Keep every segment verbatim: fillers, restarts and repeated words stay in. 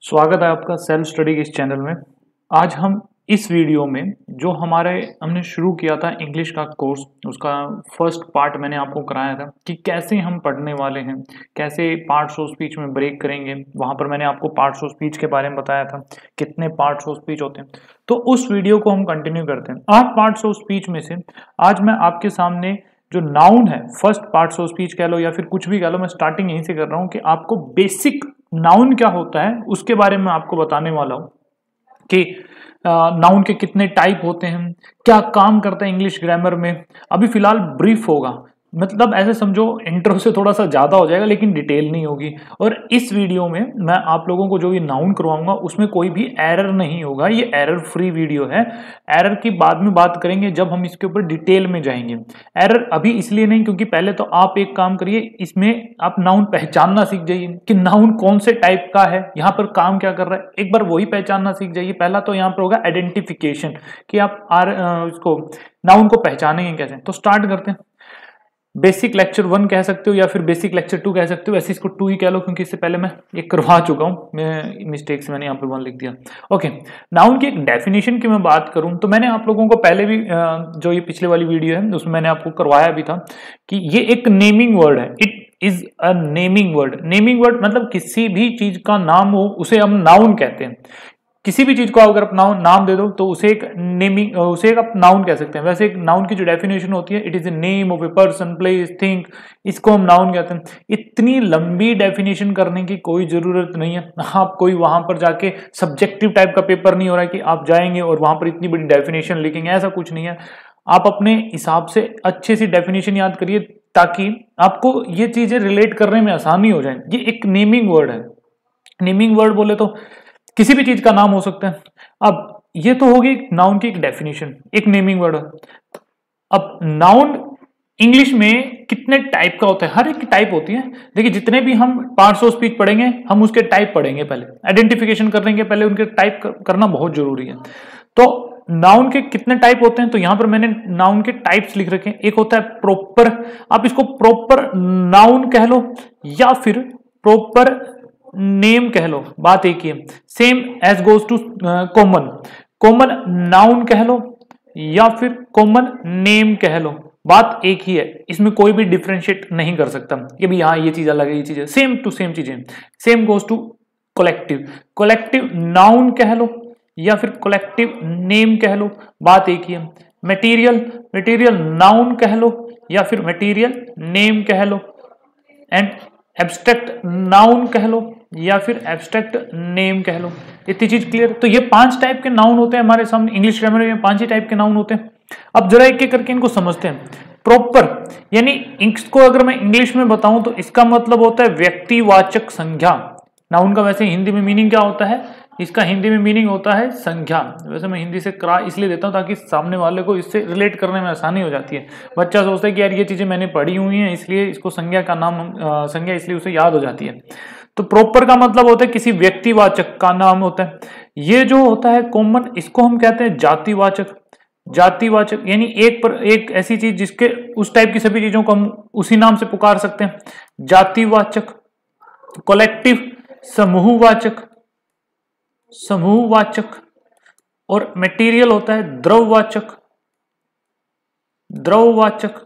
स्वागत है आपका सेल्फ स्टडी के इस चैनल में। आज हम इस वीडियो में जो हमारे हमने शुरू किया था इंग्लिश का कोर्स, उसका फर्स्ट पार्ट मैंने आपको कराया था कि कैसे हम पढ़ने वाले हैं, कैसे पार्ट्स ऑफ स्पीच में ब्रेक करेंगे। वहाँ पर मैंने आपको पार्ट्स ऑफ स्पीच के बारे में बताया था, कितने पार्ट्स ऑफ स्पीच होते हैं। तो उस वीडियो को हम कंटिन्यू करते हैं। आठ पार्ट्स ऑफ स्पीच में से आज मैं आपके सामने जो नाउन है, फर्स्ट पार्ट्स ऑफ स्पीच कह लो या फिर कुछ भी कह लो, मैं स्टार्टिंग यहीं से कर रहा हूँ कि आपको बेसिक नाउन क्या होता है उसके बारे में आपको बताने वाला हूँ कि नाउन के कितने टाइप होते हैं, क्या काम करता है इंग्लिश ग्रामर में। अभी फिलहाल ब्रीफ होगा, मतलब ऐसे समझो इंट्रो से थोड़ा सा ज्यादा हो जाएगा लेकिन डिटेल नहीं होगी। और इस वीडियो में मैं आप लोगों को जो ये नाउन करवाऊंगा उसमें कोई भी एरर नहीं होगा, ये एरर फ्री वीडियो है। एरर की बाद में बात करेंगे जब हम इसके ऊपर डिटेल में जाएंगे। एरर अभी इसलिए नहीं क्योंकि पहले तो आप एक काम करिए, इसमें आप नाउन पहचानना सीख जाइए कि नाउन कौन से टाइप का है, यहाँ पर काम क्या कर रहा है, एक बार वही पहचानना सीख जाइए। पहला तो यहाँ पर होगा आइडेंटिफिकेशन कि आप आर इसको नाउन को पहचानेंगे कैसे। तो स्टार्ट करते हैं। बेसिक लेक्चर वन कह सकते हो या फिर बेसिक लेक्चर टू कह सकते हो, ऐसे इसको टू ही कह लो क्योंकि इससे पहले मैं एक करवा चुका हूँ, मैं मिस्टेक से मैंने यहाँ पे वन लिख दिया। ओके, नाउन की एक डेफिनेशन की मैं बात करूँ तो मैंने आप लोगों को पहले भी जो ये पिछले वाली वीडियो है उसमें मैंने आपको करवाया भी था कि ये एक नेमिंग वर्ड है। It is a naming word. Naming word मतलब किसी भी चीज का नाम हो उसे हम नाउन कहते हैं। किसी भी चीज को अगर आप नाउन नाम दे दो तो उसे एक नेमिंग उसे एक आप नाउन कह सकते हैं। वैसे एक नाउन की जो डेफिनेशन होती है, it is a name of a person, place, thing, इसको हम नाउन कहते हैं। इतनी लंबी डेफिनेशन करने की कोई जरूरत नहीं है। आप कोई वहां पर जाके सब्जेक्टिव टाइप का पेपर नहीं हो रहा है कि आप जाएंगे और वहां पर इतनी बड़ी डेफिनेशन लिखेंगे, ऐसा कुछ नहीं है। आप अपने हिसाब से अच्छे से डेफिनेशन याद करिए ताकि आपको ये चीजें रिलेट करने में आसानी हो जाए। ये एक नेमिंग वर्ड है। नेमिंग वर्ड बोले तो किसी भी चीज का नाम हो सकता है। अब ये तो होगी नाउन की एक डेफिनेशन, एक नेमिंग वर्ड। अब नाउन इंग्लिश में कितने टाइप का होता है, हर एक की टाइप होती है। देखिए जितने भी हम पार्ट्स ऑफ स्पीच पढ़ेंगे हम उसके टाइप पढ़ेंगे, पहले आइडेंटिफिकेशन करेंगे, पहले उनके टाइप करना बहुत जरूरी है। तो नाउन के कितने टाइप होते हैं तो यहां पर मैंने नाउन के टाइप्स लिख रखे हैं। एक होता है प्रॉपर, आप इसको प्रॉपर नाउन कह लो या फिर प्रॉपर नेम कह लो, बात एक ही है। Same as goes to common, common noun कह लो या फिर कॉमन नेम कह लो, बात एक ही है। इसमें कोई भी डिफरेंशिएट नहीं कर सकता ये भी, हाँ ये चीज अलग है, ये चीज है, सेम टू सेम चीजें। Same goes to collective, collective noun कह लो या फिर कलेक्टिव नेम कह लो, बात एक ही है। मटेरियल, मटेरियल नाउन कह लो या फिर मटेरियल नेम कह लो। एंड एब्स्ट्रैक्ट नाउन कह लो या फिर एब्स्ट्रैक्ट नेम कह लो। इतनी चीज क्लियर। तो ये पांच टाइप के नाउन होते हैं हमारे सामने इंग्लिश ग्रामर में, पांच ही टाइप के नाउन होते हैं। अब जरा एक एक करके इनको समझते हैं। प्रॉपर यानी इसको अगर मैं इंग्लिश में बताऊं तो इसका मतलब होता है व्यक्तिवाचक संज्ञा। नाउन का वैसे हिंदी में मीनिंग क्या होता है, इसका हिंदी में मीनिंग होता है संज्ञा। वैसे मैं हिंदी से करा इसलिए देता हूं ताकि सामने वाले को इससे रिलेट करने में आसानी हो जाती है। बच्चा सोचता है कि यार ये चीजें मैंने पढ़ी हुई हैं इसलिए इसको संज्ञा का नाम, संज्ञा इसलिए उसे याद हो जाती है। तो प्रॉपर का मतलब होता है किसी व्यक्तिवाचक का नाम होता है। ये जो होता है कॉमन, इसको हम कहते हैं जातिवाचक। जातिवाचक यानी एक पर एक ऐसी चीज जिसके उस टाइप की सभी चीजों को हम उसी नाम से पुकार सकते हैं, जातिवाचक। कलेक्टिव समूहवाचक, समूहवाचक। और मटेरियल होता है द्रववाचक, द्रववाचक,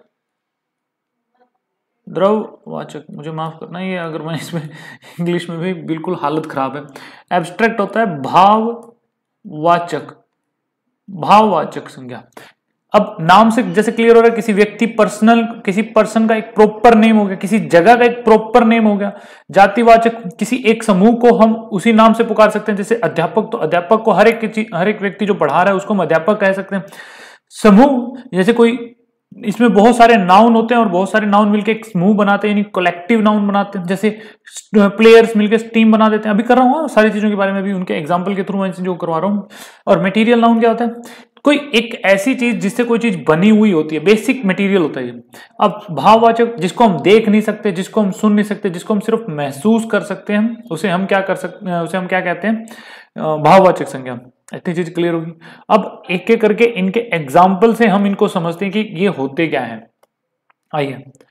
द्रववाचक। मुझे माफ करना ये अगर मैं इसमें इंग्लिश में भी बिल्कुल हालत खराब है। एब्स्ट्रैक्ट होता है भाववाचक, भाववाचक संज्ञा। अब नाम से जैसे क्लियर हो रहा है किसी व्यक्ति, पर्सनल, किसी पर्सन का एक प्रॉपर नेम हो गया, किसी जगह का एक प्रॉपर नेम हो गया। जातिवाचक किसी एक समूह को हम उसी नाम से पुकार सकते हैं, जैसे अध्यापक, तो अध्यापक को हर एक हर एक व्यक्ति जो पढ़ा रहा है उसको हम अध्यापक कह सकते हैं। समूह जैसे कोई, इसमें बहुत सारे नाउन होते हैं और बहुत सारे नाउन मिलकर एक समूह बनाते हैं, यानी कलेक्टिव नाउन बनाते हैं। जैसे प्लेयर्स मिलकर टीम बना देते हैं। अभी कर रहा हूँ सारी चीजों के बारे में भी उनके एग्जांपल के थ्रू मैं जो करवा रहा हूँ। और मटेरियल नाउन क्या होता है, कोई एक ऐसी चीज जिससे कोई चीज बनी हुई होती है, बेसिक मटेरियल होता है। अब भाववाचक जिसको हम देख नहीं सकते, जिसको हम सुन नहीं सकते, जिसको हम सिर्फ महसूस कर सकते हैं, उसे हम क्या कर सकते हैं, उसे हम क्या कहते हैं, भाववाचक संज्ञा। इतनी चीज क्लियर होगी। अब एक एक करके इनके एग्जाम्पल से हम इनको समझते हैं कि ये होते क्या है। आइए,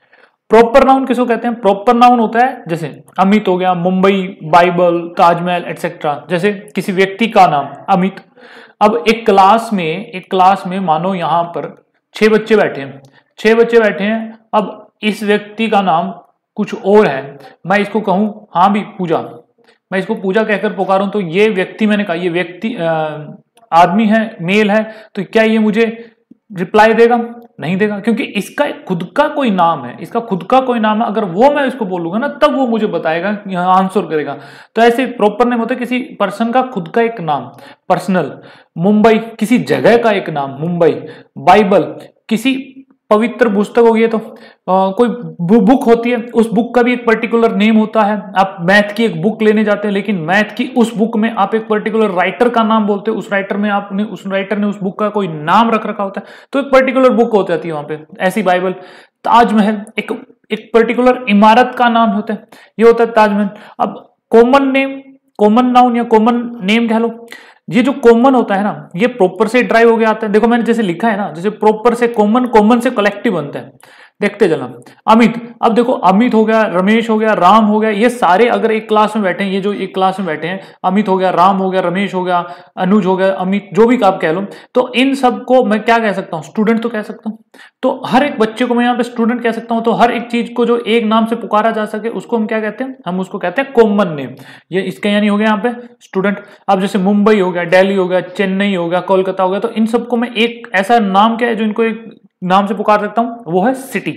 प्रॉपर नाउन किसको कहते हैं? प्रॉपर नाउन होता है जैसे अमित हो गया, मुंबई, बाइबल, ताजमहल एटसेट्रा, जैसे किसी व्यक्ति का नाम अमित। अब एक क्लास में एक क्लास में मानो यहां पर छह बच्चे बैठे हैं, छह बच्चे बैठे हैं। अब इस व्यक्ति का नाम कुछ और है, मैं इसको कहूं हाँ भी पूजा, मैं इसको पूजा कहकर पुकारूं तो ये व्यक्ति, मैंने कहा ये व्यक्ति आदमी है, मेल है, तो क्या ये मुझे रिप्लाई देगा? नहीं देगा, क्योंकि इसका खुद का कोई नाम है, इसका खुद का कोई नाम है। अगर वो मैं इसको बोलूंगा ना तब वो मुझे बताएगा, आंसर करेगा। तो ऐसे प्रॉपर नेम होता है किसी पर्सन का खुद का एक नाम, पर्सनल। मुंबई किसी जगह का एक नाम, मुंबई। बाइबल किसी पवित्र पुस्तक होगी, तो आ, कोई बुक होती है, उस बुक का भी एक पर्टिकुलर नेम होता है। आप मैथ की एक बुक लेने जाते हैं, लेकिन मैथ की उस बुक में आप एक पर्टिकुलर राइटर का नाम बोलते हैं, उस राइटर में आपने उस राइटर ने उस बुक का कोई नाम रख रखा होता है, तो एक पर्टिकुलर बुक हो जाती है वहां पे। ऐसी बाइबल। ताजमहल एक एक पर्टिकुलर इमारत का नाम होता है, ये होता है ताजमहल। अब कॉमन नेम, कॉमन नाउन या कॉमन नेम कह लो, ये जो कॉमन होता है ना, ये प्रॉपर से ड्राइव हो गया आता है। देखो मैंने जैसे लिखा है ना, जैसे प्रॉपर से कॉमन, कॉमन से कलेक्टिव बनता है। देखते चलना। अमित, अब देखो अमित हो गया, रमेश हो गया, राम हो गया, ये सारे अगर एक क्लास में बैठे हैं, ये जो एक क्लास में बैठे हैं, अमित हो गया, राम हो गया, रमेश हो गया, अनुज हो गया, अमित, जो भी आप कह लो, तो इन सबको मैं क्या कह सकता हूँ? स्टूडेंट तो कह सकता हूँ। तो हर एक बच्चे को मैं यहाँ पे स्टूडेंट कह सकता हूँ। तो हर एक चीज को जो एक नाम से पुकारा जा सके उसको हम क्या कहते हैं? हम उसको कहते हैं कॉमन नेम। ये इसका यानी हो गया यहाँ पे स्टूडेंट। अब जैसे मुंबई हो गया, दिल्ली हो गया, चेन्नई हो गया, कोलकाता हो गया, तो इन सबको मैं एक ऐसा नाम क्या है जो इनको एक नाम से पुकार सकता हूं, वो है सिटी।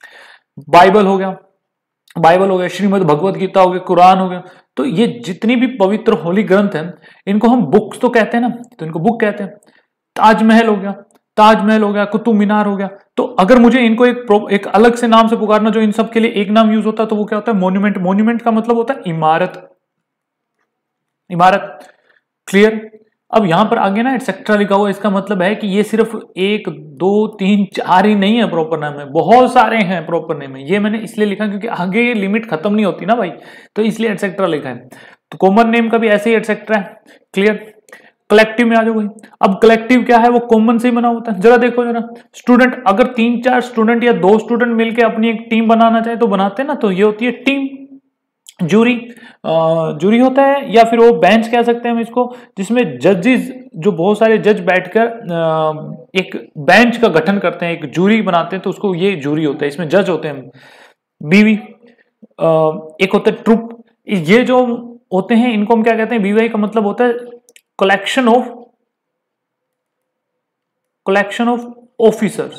बाइबल हो गया, बाइबल हो गया, श्रीमद् भगवत गीता हो गया, कुरान हो गया, तो ये जितनी भी पवित्र होली ग्रंथ हैं, इनको हम बुक्स तो कहते हैं ना, तो इनको बुक कहते हैं। ताजमहल हो गया, ताजमहल हो गया, कुतुब मीनार हो गया। तो अगर मुझे इनको एक एक अलग से नाम से पुकारना, जो इन सब के लिए एक नाम यूज होता है, तो वो क्या होता है? मोन्यूमेंट। मोन्यूमेंट का मतलब होता है इमारत, इमारत। क्लियर? अब यहां पर आगे ना एटसेट्रा लिखा हुआ, इसका मतलब है कि ये सिर्फ एक दो तीन चार ही नहीं है प्रॉपर नेम में, बहुत सारे हैं प्रॉपर नेम में। ये मैंने इसलिए लिखा क्योंकि आगे ये लिमिट खत्म नहीं होती ना भाई, तो इसलिए एटसेट्रा लिखा है। तो कॉमन नेम का भी ऐसे ही एटसेट्रा है। क्लियर? कलेक्टिव में आ जाओ भाई। अब कलेक्टिव क्या है? वो कॉमन से ही बना होता है। जरा देखो जरा, स्टूडेंट, अगर तीन चार स्टूडेंट या दो स्टूडेंट मिलकर अपनी एक टीम बनाना चाहे तो बनाते हैं ना, तो ये होती है टीम। जूरी, जूरी होता है, या फिर वो बेंच कह सकते हैं हम इसको, जिसमें जजेस, जो बहुत सारे जज बैठकर एक बेंच का गठन करते हैं, एक जूरी बनाते हैं, तो उसको ये जूरी होता है, इसमें जज होते हैं। बीवी, एक होता है ट्रुप। ये जो होते हैं इनको हम क्या कहते हैं? बीवी का मतलब होता है collection of, collection of officers,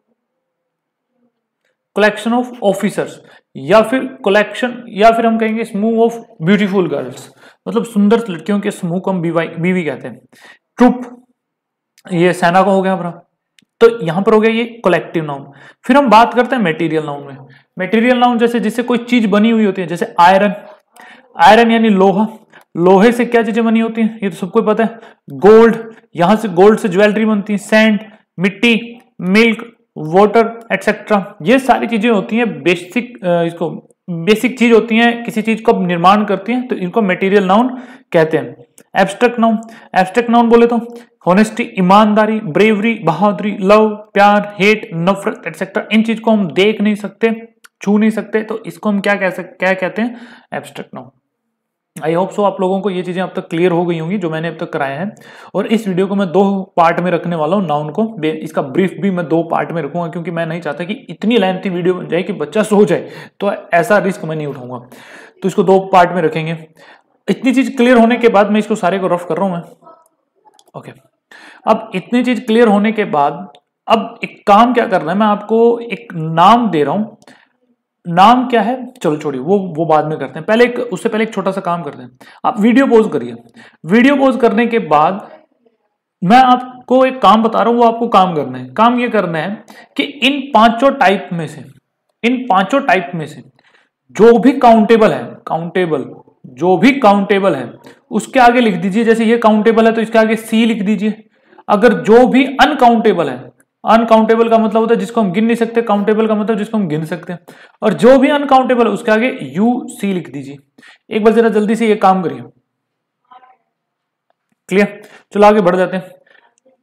collection of officers, या फिर कलेक्शन, या फिर हम कहेंगे समूह ऑफ ब्यूटीफुल गर्ल्स, मतलब सुंदर लड़कियों के समूह को हम बीवी बीवी कहते हैं। ट्रुप, ये सेना को हो गया हमारा, तो यहां पर हो गया ये कलेक्टिव नाउन। फिर हम बात करते हैं मटेरियल नाउन में। मटेरियल नाउन जैसे जिससे कोई चीज बनी हुई होती है, जैसे आयरन, आयरन यानी लोहा, लोहे से क्या चीजें बनी होती हैं? ये तो सबको पता है। गोल्ड, यहां से गोल्ड से ज्वेलरी बनती है। सैंड, मिट्टी, मिल्क, वाटर एटसेट्रा, ये सारी चीजें होती हैं बेसिक, इसको बेसिक चीज होती हैं, किसी चीज को निर्माण करती हैं, तो इनको मटेरियल नाउन कहते हैं। एब्स्ट्रैक्ट नाउन, एब्स्ट्रैक्ट नाउन बोले तो होनेस्टी, ईमानदारी, ब्रेवरी, बहादुरी, लव, प्यार, हेट, नफरत एटसेट्रा, इन चीज को हम देख नहीं सकते, छू नहीं सकते, तो इसको हम क्या कह सकते, क्या कहते हैं? Abstract noun. I hope so आप लोगों को ये चीजें अब तक क्लियर हो गई होंगी जो मैंने अब तक कराया है। और इस वीडियो को मैं दो पार्ट में रखने वाला हूँ, नाउन को, इसका ब्रीफ भी मैं दो पार्ट में रखूंगा, क्योंकि मैं नहीं चाहता कि इतनी लेंथी वीडियो बन जाए कि बच्चा सो जाए, तो ऐसा रिस्क मैं नहीं उठाऊंगा। तो इसको दो पार्ट में रखेंगे। इतनी चीज क्लियर होने के बाद, मैं इसको सारे को रफ कर रहा हूं मैं, ओके। अब इतनी चीज क्लियर होने के बाद, अब एक काम क्या करना है, मैं आपको एक नाम दे रहा हूं। नाम क्या है? चलो छोड़िए, वो वो बाद में करते हैं, पहले एक, उससे पहले एक छोटा सा काम करते हैं। आप वीडियो पॉज करिए। वीडियो पॉज करने के बाद मैं आपको एक काम बता रहा हूं, वो आपको काम करना है। काम ये करना है कि इन पांचों टाइप में से, इन पांचों टाइप में से जो भी काउंटेबल है, काउंटेबल जो भी काउंटेबल है उसके आगे लिख दीजिए। जैसे ये काउंटेबल है तो इसके आगे सी लिख दीजिए। अगर जो भी अनकाउंटेबल है, अनकाउंटेबल का मतलब होता है जिसको हम गिन नहीं सकते, काउंटेबल का मतलब जिसको हम गिन सकते हैं, और जो भी अनकाउंटेबल है उसके आगे यू सी लिख दीजिए। एक बार जरा जल्दी से ये काम करिए। क्लियर? चलो आगे बढ़ जाते हैं।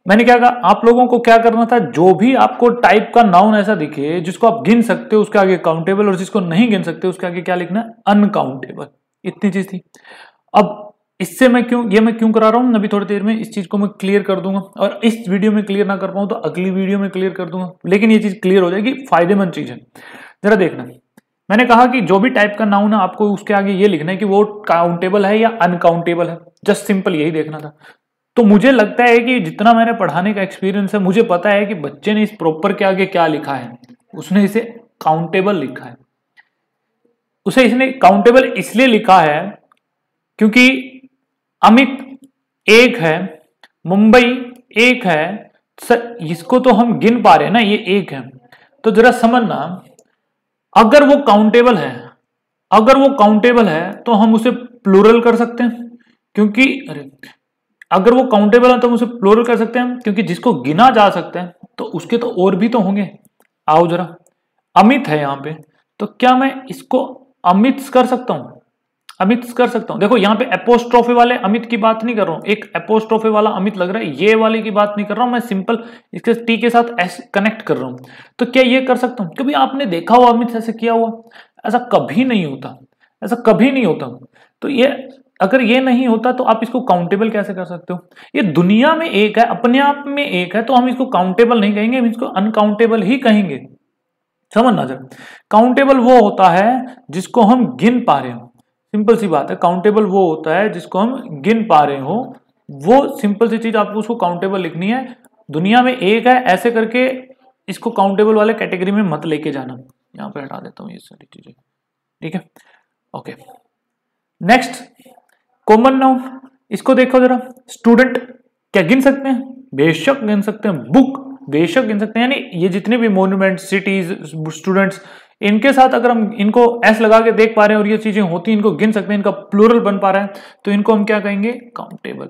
मैंने क्या कहा, आप लोगों को क्या करना था, जो भी आपको टाइप का नाउन ऐसा दिखे जिसको आप गिन सकते हो उसके आगे काउंटेबल, और जिसको नहीं गिन सकते उसके आगे क्या लिखना है, अनकाउंटेबल। इतनी चीज थी। अब इससे मैं क्यों ये मैं क्यों करा रहा हूं, अभी थोड़ी देर में इस चीज को मैं क्लियर कर दूंगा, और इस वीडियो में क्लियर ना कर पाऊं तो अगली वीडियो में क्लियर कर दूंगा, लेकिन ये चीज क्लियर हो जाएगी, फायदेमंद चीज है। जरा देखना, मैंने कहा कि जो भी टाइप का नाउन है आपको उसके आगे ये लिखना है कि वो काउंटेबल है या अनकाउंटेबल है, जस्ट सिंपल यही देखना था। तो मुझे लगता है कि जितना मैंने पढ़ाने का एक्सपीरियंस है, मुझे पता है कि बच्चे ने इस प्रॉपर के आगे क्या लिखा है, उसने इसे काउंटेबल लिखा है। उसे इसने काउंटेबल इसलिए लिखा है क्योंकि अमित एक है, मुंबई एक है, सर इसको तो हम गिन पा रहे हैं ना, ये एक है। तो जरा समझना, अगर वो काउंटेबल है अगर वो काउंटेबल है तो हम उसे प्लूरल कर सकते हैं, क्योंकि अरे अगर वो काउंटेबल है तो हम उसे प्लूरल कर सकते हैं, क्योंकि जिसको गिना जा सकता है तो उसके तो और भी तो होंगे। आओ जरा, अमित है यहाँ पे, तो क्या मैं इसको अमित कर सकता हूं, अमित कर सकता हूं। देखो यहाँ पे एपोस्ट्रोफे वाले अमित की बात नहीं कर रहा हूं, एक एपोस्ट्रोफे वाला अमित लग रहा है, ये वाले की बात नहीं कर रहा हूं मैं, सिंपल इसके टी के साथ एस कनेक्ट कर रहा हूं। तो क्या ये कर सकता हूं? कभी आपने देखा हुआ अमित ऐसे किया हुआ? ऐसा कभी नहीं होता, ऐसा कभी नहीं होता। तो ये अगर ये नहीं होता तो आप इसको काउंटेबल कैसे कर सकते हो? ये दुनिया में एक है, अपने आप में एक है, तो हम इसको काउंटेबल नहीं कहेंगे, हम इसको अनकाउंटेबल ही कहेंगे। समझना जरा, काउंटेबल वो होता है जिसको हम गिन पा रहे हो, सिंपल सी बात है। काउंटेबल वो होता है जिसको हम गिन पा रहे हो, वो सिंपल सी चीज आपको उसको काउंटेबल लिखनी है। दुनिया में एक है ऐसे करके इसको काउंटेबल वाले कैटेगरी में मत लेके जाना। यहां पे हटा देता हूं ये सारी चीजें, ठीक है, ओके। नेक्स्ट, कॉमन नाउन, इसको देखो जरा। स्टूडेंट क्या गिन सकते हैं? बेशक गिन सकते हैं। बुक बेशक गिन सकते हैं, यानी ये जितने भी मोन्यूमेंट, सिटीज, स्टूडेंट्स, इनके साथ अगर हम इनको एस लगा के देख पा रहे हैं और ये चीजें होती हैं, इनको गिन सकते हैं, इनका प्लूरल बन पा रहा है, तो इनको हम क्या कहेंगे? काउंटेबल।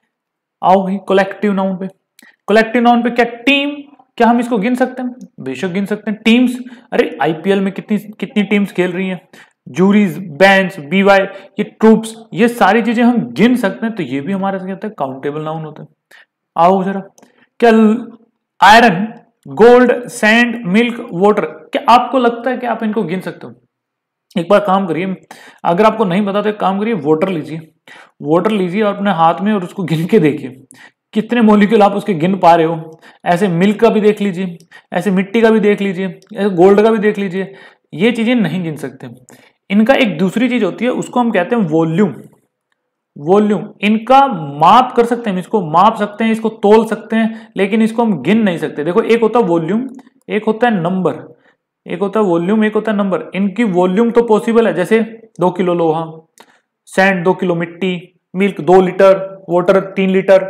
आओ भाई कलेक्टिव नाउन पे। कलेक्टिव नाउन पे क्या, टीम, क्या हम इसको गिन सकते हैं? बेशक गिन सकते हैं। टीम्स, अरे आईपीएल में कितनी कितनी टीम्स खेल रही हैं, जूरीज, बैंड्स, बीवाई, ये ट्रूप्स, ये सारी चीजें हम गिन सकते हैं, तो ये भी हमारे से कहते हैं काउंटेबल नाउन होते हैं। आओ जरा, क्या iron, gold, sand, milk, water, क्या आपको लगता है कि आप इनको गिन सकते हो? एक बार काम करिए, अगर आपको नहीं पता तो एक काम करिए, वाटर लीजिए, वाटर लीजिए और अपने हाथ में और उसको गिन के देखिए कितने मॉलिक्यूल आप उसके गिन पा रहे हो। ऐसे मिल्क का भी देख लीजिए, ऐसे मिट्टी का भी देख लीजिए, ऐसे गोल्ड का भी देख लीजिए, ये चीजें नहीं गिन सकते। इनका एक दूसरी चीज होती है, उसको हम कहते हैं वॉल्यूम। वॉल्यूम, इनका माप कर सकते हैं, इसको माप सकते हैं, इसको तोल सकते हैं, लेकिन इसको हम गिन नहीं सकते। देखो, एक होता है वॉल्यूम, एक होता है नंबर, एक होता है वॉल्यूम, एक होता है नंबर। इनकी वॉल्यूम तो पॉसिबल है, जैसे दो किलो लोहा, सैंड दो किलो मिट्टी, मिल्क दो लीटर, वाटर तीन लीटर,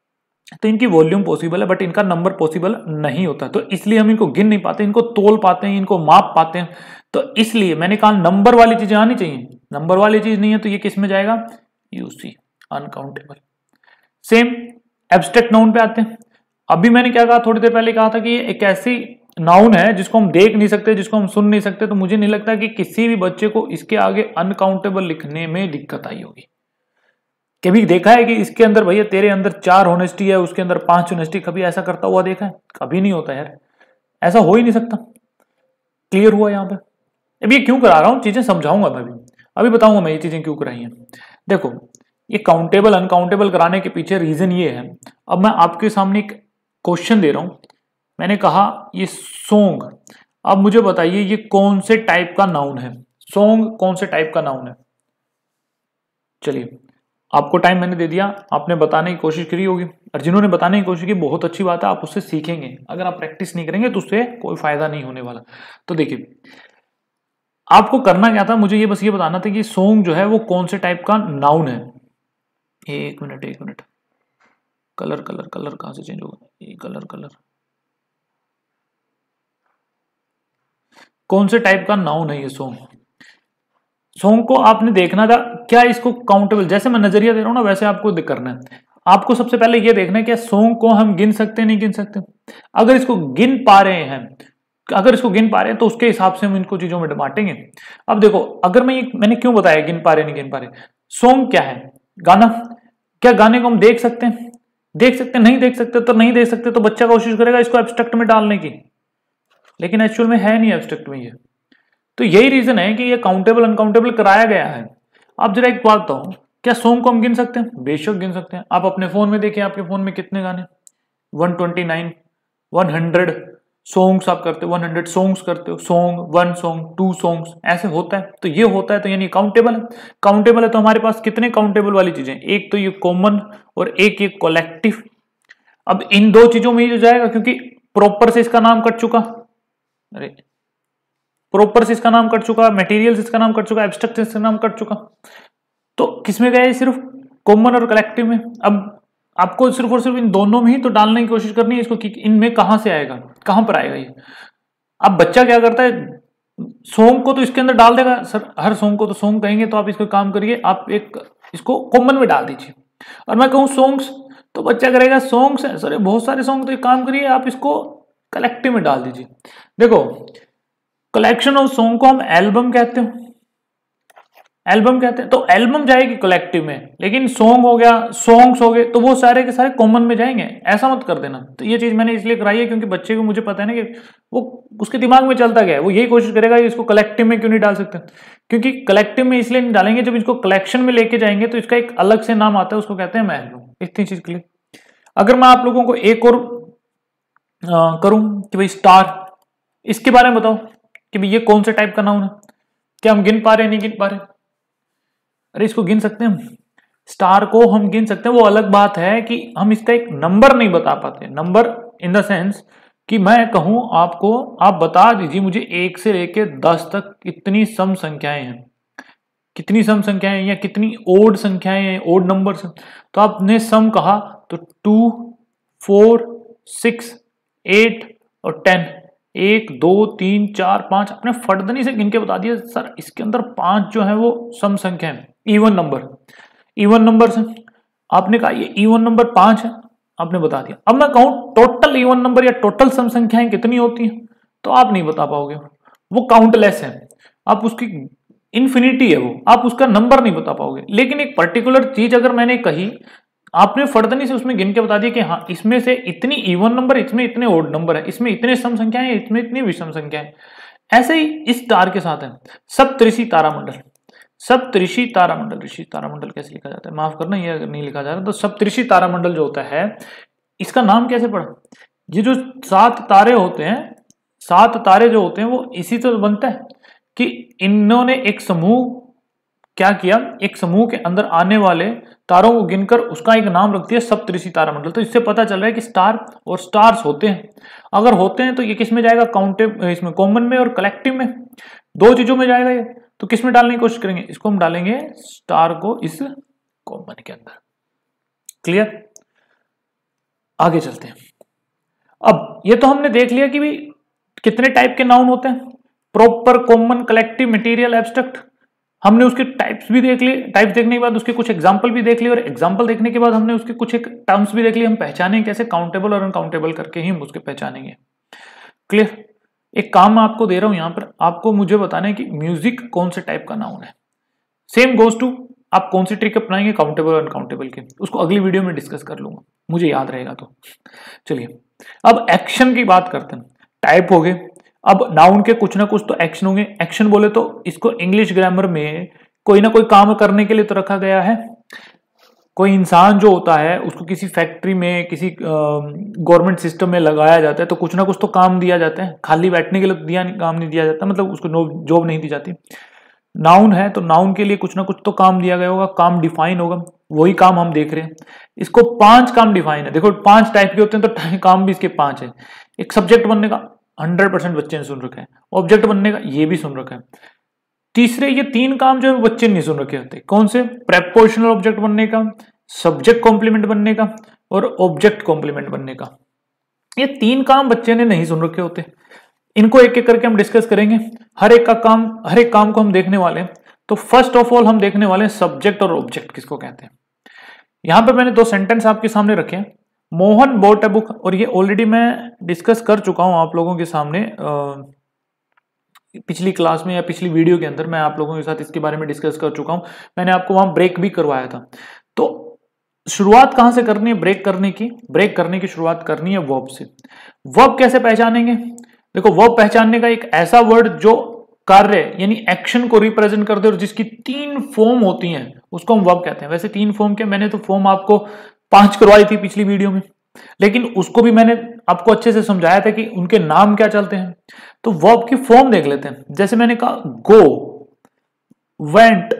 तो इनकी वॉल्यूम पॉसिबल है, बट इनका नंबर पॉसिबल नहीं होता। तो इसलिए हम इनको गिन नहीं पाते, इनको तोल पाते हैं, इनको माप पाते हैं। तो इसलिए मैंने कहा नंबर वाली चीजें आनी चाहिए, नंबर वाली चीज नहीं है तो ये किस में जाएगा? UC, uncountable. Same abstract noun पे आते हैं। अभी मैंने क्या कहा, थोड़ी देर पहले कहा था कि ये एक ऐसी नाउन है जिसको हम देख नहीं सकते, जिसको हम सुन नहीं सकते, तो मुझे नहीं लगता कि किसी भी बच्चे को इसके आगे अनकाउंटेबल लिखने में दिक्कत आई होगी। कभी देखा है कि इसके अंदर भैया तेरे अंदर चार होनेस्टी है, उसके अंदर पांच होनेस्टी, कभी ऐसा करता हुआ देखा है? कभी नहीं होता यार, ऐसा हो ही नहीं सकता। क्लियर हुआ यहाँ पे? अब ये क्यों करा रहा हूं, चीजें समझाऊंगा मैं, अभी अभी बताऊंगा मैं ये चीजें क्यों कराई हैं। देखो, ये काउंटेबल अनकाउंटेबल कराने के पीछे रीजन ये है। अब मैं आपके सामने एक क्वेश्चन दे रहा हूं, मैंने कहा ये सॉन्ग, अब मुझे बताइए ये कौन से टाइप का नाउन है? सॉन्ग कौन से टाइप का नाउन है? चलिए, आपको टाइम मैंने दे दिया, आपने बताने की कोशिश करी होगी, और जिन्होंने बताने की कोशिश की बहुत अच्छी बात है, आप उससे सीखेंगे। अगर आप प्रैक्टिस नहीं करेंगे तो उससे कोई फायदा नहीं होने वाला। तो देखिए, आपको करना क्या था, मुझे ये बस ये बताना था कि सॉन्ग जो है वो कौन से टाइप का नाउन है। एक मिनट एक मिनट, कलर कलर कलर कहां से चेंज होगा? ये कलर कलर कौन से टाइप का नाउन है ये सॉन्ग? सॉन्ग को आपने देखना था, क्या इसको काउंटेबल, जैसे मैं नजरिया दे रहा हूं ना वैसे आपको करना है। आपको सबसे पहले ये देखना है कि सॉन्ग को हम गिन सकते हैं नहीं गिन सकते। अगर इसको गिन पा रहे हैं, अगर इसको गिन पा रहे हैं तो उसके हिसाब से हम इनको चीजों में बांटेंगे। अब देखो, अगर मैं मैंने क्यों बताया गिन पा रहे नहीं गिन पा रहे, सॉन्ग क्या है? गाना। क्या गाने को हम देख सकते हैं? देख सकते नहीं देख सकते तो नहीं देख सकते, तो बच्चा कोशिश करेगा इसको एब्स्ट्रैक्ट में डालने की, लेकिन एक्चुअल में है नहीं एब्स्ट्रैक्ट में ये। तो यही रीजन है कि ये काउंटेबल अनकाउंटेबल कराया गया है। आप जरा एक बात बताओ, क्या सॉन्ग को हम गिन सकते हैं? बेशक गिन सकते हैं। आप अपने फोन में देखिए, आपके फोन में कितने गाने, one twenty nine, one hundred songs आप करते हो, वन हंड्रेड सॉन्ग्स करते हो, song, one song, two songs, ऐसे होता है। तो ये होता है, तो यानी काउंटेबल है। काउंटेबल है तो हमारे पास कितने काउंटेबल वाली चीजें, एक तो ये कॉमन और एक ये कलेक्टिव। अब इन दो चीजों में ही जो जाएगा, क्योंकि प्रॉपर से इसका नाम कट चुका, अरे प्रॉपर से इसका नाम कट चुका, मटेरियल से इसका नाम कट चुका, एब्स्ट्रैक्ट से इसका नाम कट चुका, तो किसमें गया? सिर्फ कॉमन और कलेक्टिव में। अब आपको सिर्फ और सिर्फ इन दोनों में ही तो डालने की कोशिश करनी है इसको कि इनमें कहां से आएगा, कहां पर आएगा ये। अब बच्चा क्या करता है, सॉन्ग को तो इसके अंदर डाल देगा, सर हर सॉन्ग को तो सॉन्ग कहेंगे, तो आप इसको काम करिए, आप एक इसको कॉमन में डाल दीजिए। और मैं कहूँ सॉन्ग्स, तो बच्चा करेगा सॉन्ग्स है सर बहुत सारे सॉन्ग, तो एक काम करिए आप इसको कलेक्टिव में डाल दीजिए। देखो कलेक्शन ऑफ सॉन्ग को हम एल्बम कहते हैं, एल्बम कहते हैं, तो एल्बम जाएगी कलेक्टिव में, लेकिन सॉन्ग हो गया, सॉन्ग्स हो गए, तो वो सारे के सारे कॉमन में जाएंगे। ऐसा मत कर देना। तो ये चीज मैंने इसलिए कराई है क्योंकि बच्चे को मुझे पता है ना कि वो उसके दिमाग में चलता गया है, वो यही कोशिश करेगा कि इसको कलेक्टिव में क्यों नहीं डाल सकते, क्योंकि कलेक्टिव में इसलिए नहीं डालेंगे, जब इसको कलेक्शन में लेके जाएंगे तो इसका एक अलग से नाम आता है, उसको कहते हैं मैं एल्बम। इतनी चीज के लिए अगर मैं आप लोगों को एक और करूं कि भाई स्टार, इसके बारे में बताओ कि भाई ये कौन से टाइप का नाउन है, क्या हम गिन पा रहे हैं, नहीं गिन पा रहे? अरे इसको गिन सकते हैं हम, स्टार को हम गिन सकते हैं। वो अलग बात है कि हम इसका एक नंबर नहीं बता पाते। नंबर इन द सेंस कि मैं कहूं आपको, आप बता दीजिए मुझे एक से लेके दस तक कितनी सम संख्याएं हैं, कितनी सम संख्याएं या कितनी ओड संख्याएं हैं, ओड नंबर्स। तो आपने सम कहा तो टू, फोर, सिक्स, एट और टेन, एक, दो, तीन, चार, पांच, अपने फटदनी से गिन के बता दिया सर इसके अंदर पांच जो है वो सम संख्या है, इवन नंबर, इवन नंबर से आपने कहा ये इवन नंबर पांच है, आपने बता दिया। अब मैं कहूं टोटल इवन नंबर या टोटल सम संख्याएं कितनी होती हैं, तो आप नहीं बता पाओगे, वो काउंटलेस है, आप उसकी इन्फिनिटी है वो, आप उसका नंबर नहीं बता पाओगे। लेकिन एक पर्टिकुलर चीज अगर मैंने कही, आपने फर्दनी से उसमें गिन के बता दिया कि हाँ इसमें से इतनी इवन नंबर, इसमें इतने ओड नंबर है, इसमें इतने सम संख्याएं, इसमें इतनी विषम संख्याएं। ऐसे ही इस तार के साथ है सप्तऋषि तारामंडल। सप्तऋषि तारामंडल, ऋषि तारामंडल कैसे लिखा जाता है, माफ करना ये अगर नहीं लिखा जा रहा, तो सप्तऋषि तारामंडल जो होता है, इसका नाम कैसे पड़ा? ये जो सात तारे होते हैं, सात तारे जो होते हैं वो इसी से बनता है कि इन्होंने एक समूह क्या किया, एक समूह के अंदर आने वाले तारों को गिनकर उसका एक नाम रख दिया सप्तऋषि तारामंडल। तो इससे पता चल रहा है कि स्टार और स्टार्स होते हैं। अगर होते हैं तो ये किस में जाएगा, काउंटेब, इसमें कॉमन में और कलेक्टिव में, दो चीजों में जाएगा ये। तो किस में डालने की कोशिश करेंगे, इसको हम डालेंगे स्टार को इस कॉमन के अंदर। क्लियर? आगे चलते हैं। अब ये तो हमने देख लिया कि भी कितने टाइप के नाउन होते हैं, proper, common, collective, material, abstract. हमने उसके टाइप्स भी देख लिए, टाइप्स देखने के बाद उसके कुछ एग्जांपल भी देख लिए, और एग्जांपल देखने के बाद हमने उसके कुछ एक टर्म्स भी देख लिए। हम पहचानेंगे कैसे, काउंटेबल और अनकाउंटेबल करके ही हम उसके पहचानेंगे। क्लियर? एक काम मैं आपको दे रहा हूं यहां पर, आपको मुझे बताना है कि म्यूजिक कौन से टाइप का नाउन है। सेम गोज टू, आप कौन सी ट्रिक अपनाएंगे काउंटेबल और अनकाउंटेबल के, उसको अगली वीडियो में डिस्कस कर लूंगा, मुझे याद रहेगा तो। चलिए अब एक्शन की बात करते हैं। टाइप हो गए, अब नाउन के कुछ ना कुछ तो एक्शन होंगे। एक्शन बोले तो इसको इंग्लिश ग्रामर में कोई ना कोई काम करने के लिए तो रखा गया है। कोई इंसान जो होता है उसको किसी फैक्ट्री में, किसी गवर्नमेंट सिस्टम में लगाया जाता है, तो कुछ ना कुछ तो काम दिया जाता है, खाली बैठने के लिए दिया काम नहीं दिया जाता, मतलब उसको जॉब नहीं दी जाती। नाउन है तो नाउन के लिए कुछ ना कुछ तो काम दिया गया होगा, काम डिफाइन होगा, वही काम हम देख रहे हैं। इसको पांच काम डिफाइन है, देखो पांच टाइप के होते हैं तो काम भी इसके पांच है। एक सब्जेक्ट बनने का हंड्रेड परसेंट बच्चे ने सुन रखा है, ऑब्जेक्ट बनने का ये भी सुन रखा है। तीसरे ये तीन काम जो है बच्चे नहीं सुन रखे होते, कौन से? प्रेपोजिशनल ऑब्जेक्ट बनने का, सब्जेक्ट कॉम्प्लीमेंट बनने का और ऑब्जेक्ट कॉम्प्लीमेंट बनने का। ये तीन काम बच्चे ने नहीं सुन रखे होते। इनको एक एक करके हम डिस्कस करेंगे, हर एक का काम, हर एक काम को हम देखने वाले हैं। तो फर्स्ट ऑफ ऑल हम देखने वाले हैं सब्जेक्ट और ऑब्जेक्ट किसको कहते हैं। यहां पर मैंने दो सेंटेंस आपके सामने रखे हैं। मोहन बॉट अ बुक, और ये ऑलरेडी मैं डिस्कस कर चुका हूं आप लोगों के सामने पिछली क्लास में या पिछली वीडियो के अंदर मैं आप लोगों के साथ इसके बारे में डिस्कस कर चुका हूं। मैंने आपको वहां ब्रेक भी करवाया था। तो शुरुआत कहां से करनी है ब्रेक करने की? ब्रेक करने की शुरुआत करनी है वर्ब से। वर्ब कैसे पहचानेंगे? देखो, वर्ब पहचानने का एक ऐसा वर्ड जो कार्य यानी एक्शन को रिप्रेजेंट कर दे और जिसकी तीन फॉर्म होती हैं उसको हम वर्ब कहते हैं। वैसे तीन फॉर्म के मैंने तो फॉर्म आपको पांच करवाई थी पिछली वीडियो में, लेकिन उसको भी मैंने आपको अच्छे से समझाया था कि उनके नाम क्या चलते हैं। तो वर्ब की फॉर्म देख लेते हैं। जैसे मैंने कहा गो, वेंट,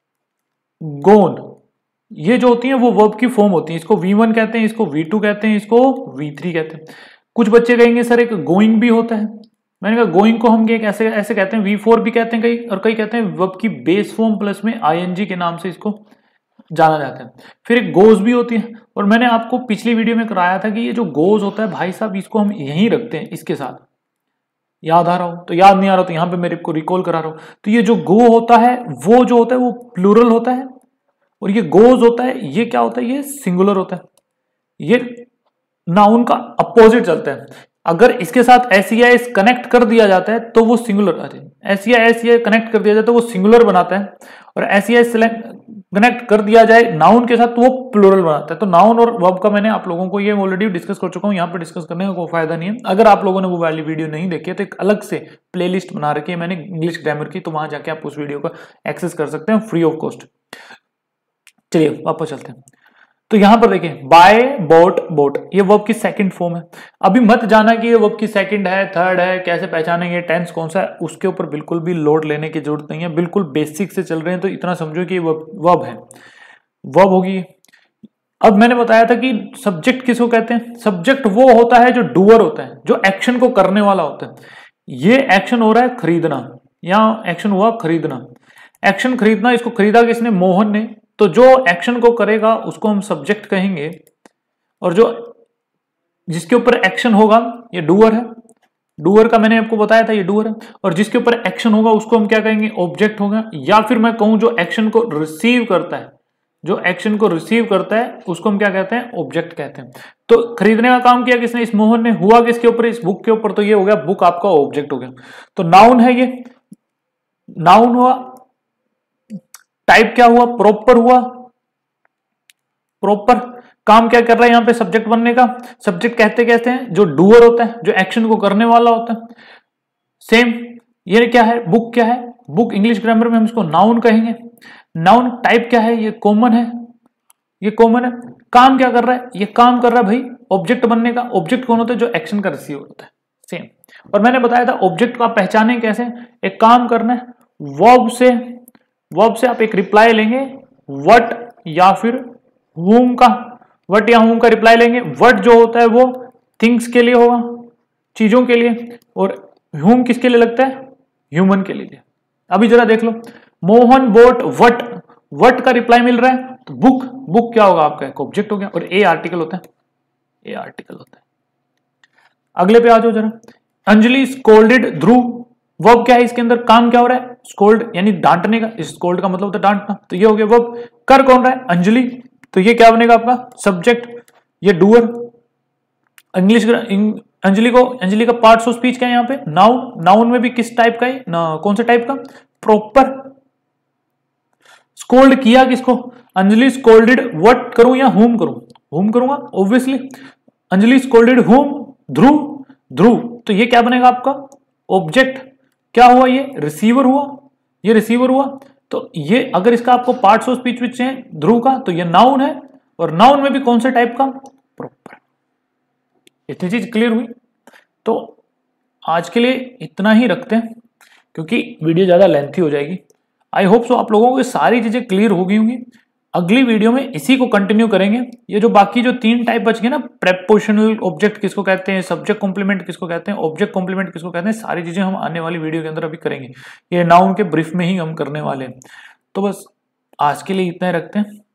गोन, ये जो होती है वो वर्ब की फॉर्म होती है। इसको वी वन कहते हैं, इसको वी टू कहते हैं, इसको वी थ्री कहते हैं। कुछ बच्चे कहेंगे सर एक गोइंग भी होता है। मैंने कहा गोइंग को हम ऐसे ऐसे कहते हैं, वी फोर भी कहते हैं कई, और कई कहते हैं वर्ब की बेस फॉर्म प्लस में आईएनजी के नाम से इसको जाना जाता है। फिर एक गोज भी होती है, और मैंने आपको पिछली वीडियो में कराया था कि ये जो गोज होता है भाई साहब, इसको हम यहीं रखते हैं इसके साथ। याद आ रहा हो तो, याद नहीं आ रहा हो तो यहां पे मेरे को रिकॉल करा रहा हूं। तो ये जो गो होता है वो जो होता है वो प्लूरल होता है, और ये गोज होता है ये क्या होता है? ये सिंगुलर होता है। ये नाउन का अपोजिट चलता है। अगर इसके साथ एस ई एस कनेक्ट कर दिया जाता है तो वो singular, S E S connect कर दिया जाए तो वो सिंगुलर बनाता है, और एस ई एस कनेक्ट कर दिया जाए नाउन के साथ तो वो प्लूरल बनाता है। तो नाउन और वर्ब का मैंने आप लोगों को ये ऑलरेडी डिस्कस कर चुका हूं, यहाँ पे डिस्कस करने का कोई फायदा नहीं है। अगर आप लोगों ने वो वाली वीडियो नहीं देखी है तो एक अलग से प्लेलिस्ट बना रखी है मैंने इंग्लिश ग्रामर की, तो वहां जाके आप उस वीडियो का एक्सेस कर सकते हैं फ्री ऑफ कॉस्ट। चलिए वापस चलते हैं। तो यहां पर देखिए बाय, बोट, बोट, ये वर्ब की सेकंड फॉर्म है। अभी मत जाना कि ये वर्ब की सेकंड है, थर्ड है, कैसे पहचानेंगे, टेंस कौन सा है, उसके ऊपर बिल्कुल भी लोड लेने की जरूरत नहीं है। बिल्कुल बेसिक से चल रहे हैं तो इतना समझो कि ये वर्ब है, वर्ब होगी। अब मैंने बताया था कि सब्जेक्ट किसको कहते हैं? सब्जेक्ट वो होता है जो डूअर होता है, जो एक्शन को करने वाला होता है। ये एक्शन हो रहा है खरीदना, यहां एक्शन हुआ खरीदना, एक्शन खरीदना, इसको खरीदा किसने? मोहन ने। तो जो एक्शन को करेगा उसको हम सब्जेक्ट कहेंगे, और जो जिसके ऊपर एक्शन होगा ये डूअर है। डूअर का मैंने आपको बताया था ये डूअर है, और जिसके ऊपर एक्शन होगा उसको हम क्या कहेंगे? ऑब्जेक्ट होगा। या फिर मैं कहूं जो एक्शन को रिसीव करता है, जो एक्शन को रिसीव करता है उसको हम क्या कहते हैं? ऑब्जेक्ट कहते हैं। तो खरीदने का काम किया किसने? इस मोहन ने। हुआ किसके ऊपर? इस बुक के ऊपर। तो ये हो गया, बुक आपका ऑब्जेक्ट हो गया। तो नाउन है ये, नाउन हुआ। टाइप क्या हुआ? प्रॉपर हुआ। प्रॉपर काम क्या कर रहा है यहां पे? सब्जेक्ट बनने का। सब्जेक्ट कहते कहते हैं जो डूअर होता है, जो एक्शन को करने वाला होता है। सेम ये क्या है? बुक क्या है? बुक इंग्लिश ग्रामर में हम इसको नाउन कहेंगे। नाउन टाइप क्या है? ये कॉमन है, ये कॉमन है। काम क्या कर रहा है? ये काम कर रहा है भाई ऑब्जेक्ट बनने का। ऑब्जेक्ट कौन होता है? जो एक्शन का रिसीवर होता है। सेम। और मैंने बताया था ऑब्जेक्ट को आप पहचाने कैसे? एक काम करना है, वर्ब से, वर्ब से आप एक रिप्लाई लेंगे, व्हाट या फिर whom का, व्हाट या whom का रिप्लाई लेंगे। व्हाट जो होता है वो थिंग्स के लिए होगा, चीजों के लिए, और whom किसके लिए लगता है? ह्यूमन के लिए। अभी जरा देख लो, मोहन बोट व्हाट, व्हाट का रिप्लाई मिल रहा है तो बुक, बुक क्या होगा आपका? एक ऑब्जेक्ट हो गया, और ए आर्टिकल होता है, ए आर्टिकल होता है। अगले पे आ जाओ जरा। अंजलि स्कोल्डेड ध्रुव, वर्ब क्या है इसके अंदर? काम क्या हो रहा है? स्कोल्ड यानी डांटने का। इस स्कोल्ड का मतलब होता है डांटना, तो ये हो गया वर्ब। कर कौन रहा है? अंजलि, तो ये क्या बनेगा आपका? सब्जेक्ट। ये डूअर। इंग्लिश अंजलि को, अंजलि का पार्ट्स ऑफ स्पीच क्या है यहाँ पे? नाउन। नाउन में भी किस टाइप का है ना, कौन से टाइप का? प्रॉपर। स्कोल्ड किया किसको? अंजलि स्कोल्डेड व्हाट करूं या हुम करूं? हुम करूंगा ऑब्वियसली। अंजलि स्कोल्डेड हुम? ध्रुव, ध्रुव, तो ये क्या बनेगा आपका? ऑब्जेक्ट। क्या हुआ? ये रिसीवर हुआ, ये रिसीवर हुआ। तो ये अगर इसका आपको पार्ट्स ऑफ स्पीच विच है ध्रुव का, तो ये नाउन है, और नाउन में भी कौन से टाइप का? प्रॉपर। इतनी चीज क्लियर हुई। तो आज के लिए इतना ही रखते हैं क्योंकि वीडियो ज्यादा लेंथी हो जाएगी। आई होप सो आप लोगों को सारी चीजें क्लियर हो गई होंगी। अगली वीडियो में इसी को कंटिन्यू करेंगे। ये जो बाकी जो तीन टाइप बच गए ना, प्रेपोजिशनल ऑब्जेक्ट किसको कहते हैं, सब्जेक्ट कॉम्प्लीमेंट किसको कहते हैं, ऑब्जेक्ट कॉम्प्लीमेंट किसको कहते हैं, सारी चीजें हम आने वाली वीडियो के अंदर अभी करेंगे। ये नाउन के ब्रीफ में ही हम करने वाले हैं। तो बस आज के लिए इतना ही रखते हैं।